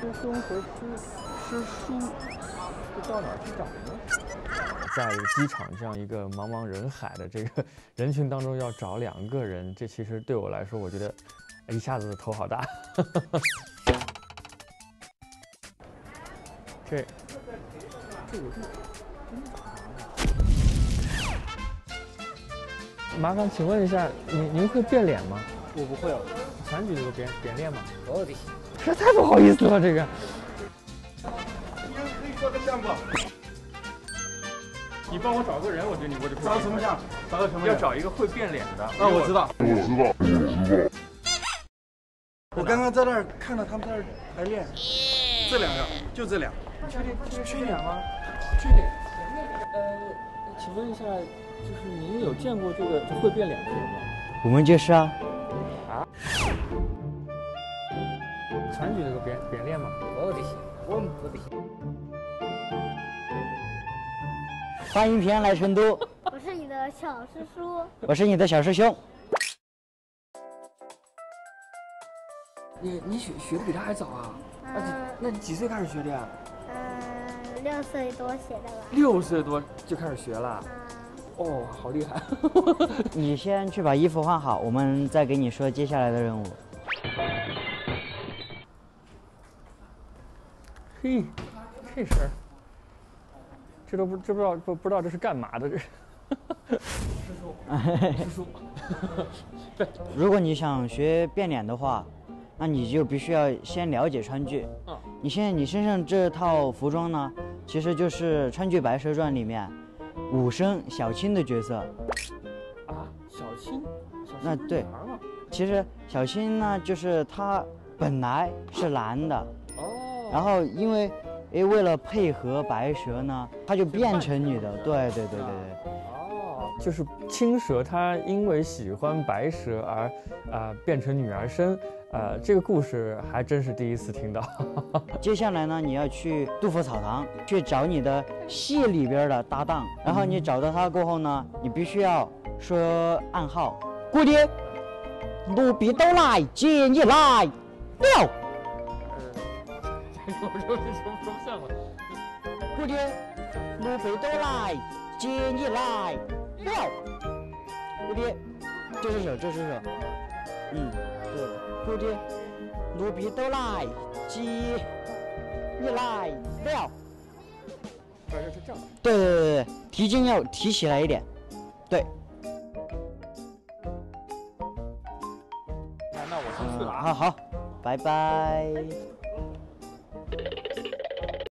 师兄和师叔，这到哪儿去找呢？在机场这样一个茫茫人海的这个人群当中，要找2个人，这其实对我来说，我觉得一下子头好大。这有地麻烦请问一下，您会变脸吗？ 我不会哦。 全局这个变脸吗？ 我的。 这太不好意思了，这个。 你可以说个相不？ 你帮我找个人，我觉得我就找什么相？找个什么？ 要找一个会变脸的。 啊，我知道。我刚刚在那儿看到他们在那儿排练，这2个，就这2。 你确定这是缺点吗？ 缺点。 请问一下，就是您有见过这个会变脸的人吗？ 我们就是啊。 啊？全局这个变脸吗？ 我们不得。 欢迎平安来成都。 我是你的小师叔。 我是你的小师兄。 你学的比他还早啊？那你几岁开始学的呀 ？6岁多学的吧。 6岁多就开始学了？哦，好厉害！ 你先去把衣服换好，我们再给你说接下来的任务。 嘿，这事儿，这都不知道这是干嘛的这。师叔，对， 如果你想学变脸的话，那你就必须要先了解川剧。你身上这套服装呢，其实就是川剧《白蛇传》里面武生小青的角色。 啊，小青？ 那对，其实小青呢，就是她本来是男的。哦。然后因为为了配合白蛇呢，她就变成女的。对。 哦，就是青蛇，她因为喜欢白蛇而变成女儿身。这个故事还真是第一次听到。 接下来呢，你要去杜甫草堂去找你的戏里边的搭档，然后你找到他过后呢，你必须要说暗号：姑爹，奴婢都来接你来了。 我说不像了。 姑爹，奴婢都来接你来了。姑爹，这是手。对。姑爹，奴婢都来接你来了。 不是这样。 对，提筋要提起来一点。对。 那我先去了啊。 好，拜拜。